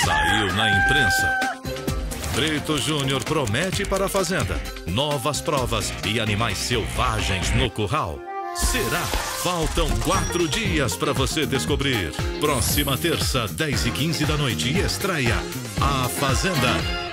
Saiu na imprensa. Brito Júnior promete para a Fazenda novas provas e animais selvagens no curral. Será? Faltam 4 dias para você descobrir. Próxima terça, 10h15 da noite, estreia A Fazenda.